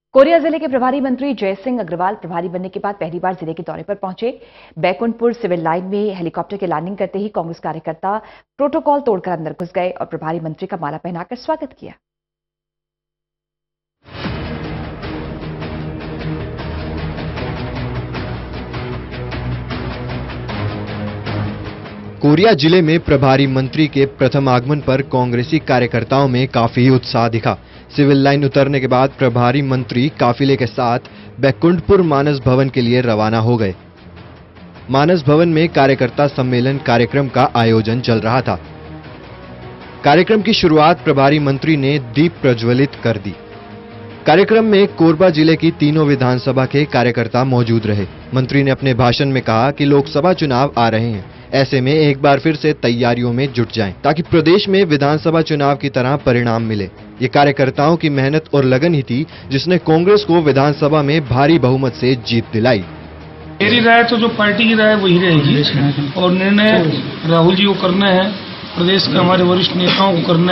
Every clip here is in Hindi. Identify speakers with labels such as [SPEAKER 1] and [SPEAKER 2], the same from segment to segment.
[SPEAKER 1] कोरिया जिले के प्रभारी मंत्री जयसिंह अग्रवाल प्रभारी बनने के बाद पहली बार जिले के दौरे पर पहुंचे। बैकुंठपुर सिविल लाइन में हेलीकॉप्टर के लैंडिंग करते ही कांग्रेस कार्यकर्ता प्रोटोकॉल तोड़कर अंदर घुस गए और प्रभारी मंत्री का माला पहनाकर स्वागत किया।
[SPEAKER 2] कोरिया जिले में प्रभारी मंत्री के प्रथम आगमन पर कांग्रेसी कार्यकर्ताओं में काफी उत्साह दिखा। सिविल लाइन उतरने के बाद प्रभारी मंत्री काफिले के साथ बैकुंठपुर मानस भवन के लिए रवाना हो गए। मानस भवन में कार्यकर्ता सम्मेलन कार्यक्रम का आयोजन चल रहा था। कार्यक्रम की शुरुआत प्रभारी मंत्री ने दीप प्रज्वलित कर दी। कार्यक्रम में कोरबा जिले की तीनों विधानसभा के कार्यकर्ता मौजूद रहे। मंत्री ने अपने भाषण में कहा कि लोकसभा चुनाव आ रहे हैं, ऐसे में एक बार फिर से तैयारियों में जुट जाएं, ताकि प्रदेश में विधानसभा चुनाव की तरह परिणाम मिले। ये कार्यकर्ताओं की मेहनत और लगन ही थी जिसने कांग्रेस को विधानसभा में भारी बहुमत से जीत दिलाई।
[SPEAKER 3] मेरी राय तो जो पार्टी की राय वही रहेगी और निर्णय राहुल जी को करना है, प्रदेश के हमारे वरिष्ठ नेताओं को करना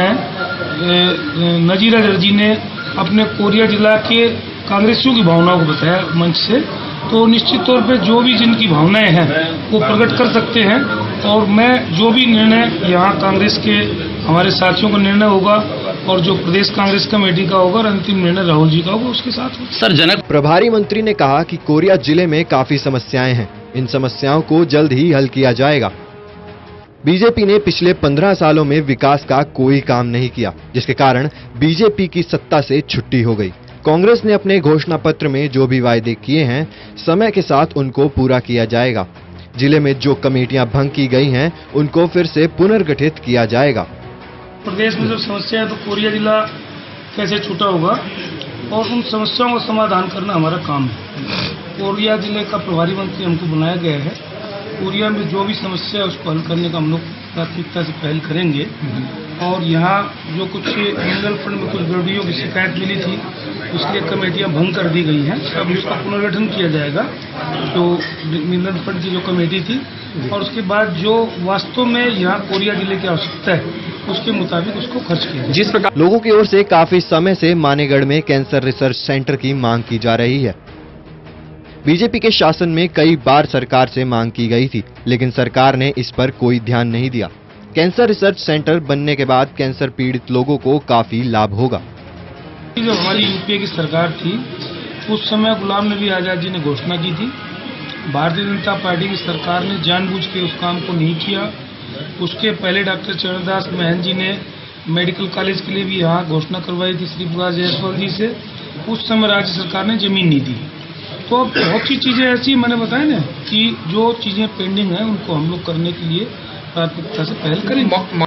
[SPEAKER 3] है। नजीर अजहर जी ने अपने कोरिया जिला के कांग्रेसियों की भावनाओं को बताया मंच से, तो निश्चित तौर पे जो भी जिनकी भावनाएं हैं वो प्रकट कर सकते हैं और मैं जो भी निर्णय यहाँ कांग्रेस के हमारे साथियों का निर्णय होगा और जो प्रदेश कांग्रेस कमेटी का होगा और अंतिम निर्णय राहुल जी का होगा उसके साथ सर जनक।
[SPEAKER 2] प्रभारी मंत्री ने कहा कि कोरिया जिले में काफी समस्याएं हैं, इन समस्याओं को जल्द ही हल किया जाएगा। बीजेपी ने पिछले 15 सालों में विकास का कोई काम नहीं किया, जिसके कारण बीजेपी की सत्ता से छुट्टी हो गई। कांग्रेस ने अपने घोषणा पत्र में जो भी वायदे किए हैं समय के साथ उनको पूरा किया जाएगा। जिले में जो कमेटियां भंग की गई हैं उनको फिर से पुनर्गठित किया जाएगा।
[SPEAKER 3] प्रदेश में जो समस्या है तो कोरिया जिला कैसे छूटा होगा और उन समस्याओं का समाधान करना हमारा काम है। कोरिया जिले का प्रभारी मंत्री हमको बनाया गया है। कोरिया में जो भी समस्या है उसको हल करने का हम लोग प्राथमिकता से पहल करेंगे और यहाँ जो कुछ मिनरल फंड में कुछ गड़बड़ियों की शिकायत मिली थी उसके कमेटियां भंग कर दी गई हैं। अब उसका पुनर्गठन किया जाएगा जो मिनरल फंड की जो कमेटी थी और उसके बाद जो वास्तव में यहाँ कोरिया जिले की आवश्यकता है उसके मुताबिक उसको खर्च किया।
[SPEAKER 2] जिस प्रकार लोगों की ओर से काफी समय से मानेगढ़ में कैंसर रिसर्च सेंटर की मांग की जा रही है। बीजेपी के शासन में कई बार सरकार से मांग की गई थी, लेकिन सरकार ने इस पर कोई ध्यान नहीं दिया। कैंसर रिसर्च सेंटर बनने के बाद कैंसर पीड़ित लोगों को काफी लाभ होगा।
[SPEAKER 3] जब हमारी यूपीए की सरकार थी उस समय गुलाम नबी आजाद जी ने घोषणा की थी। भारतीय जनता पार्टी की सरकार ने जानबूझ के उस काम को नहीं किया। उसके पहले डॉक्टर चरणदास महंत जी ने मेडिकल कॉलेज के लिए भी यहाँ घोषणा करवाई थी श्री प्रकाश जायसवाल जी से। उस समय राज्य सरकार ने जमीन नहीं दी। तो अब बहुत सी चीजें ऐसी मैंने बताया ना कि जो चीजें पेंडिंग हैं उनको हम लोग करने के लिए प्राथमिकता से पहल करेंगे।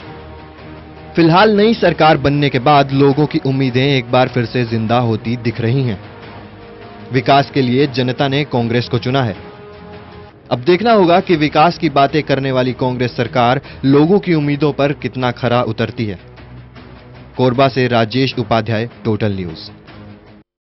[SPEAKER 2] फिलहाल नई सरकार बनने के बाद लोगों की उम्मीदें एक बार फिर से जिंदा होती दिख रही हैं। विकास के लिए जनता ने कांग्रेस को चुना है। अब देखना होगा कि विकास की बातें करने वाली कांग्रेस सरकार लोगों की उम्मीदों पर कितना खरा उतरती है। कोरबा से राजेश उपाध्याय, टोटल न्यूज।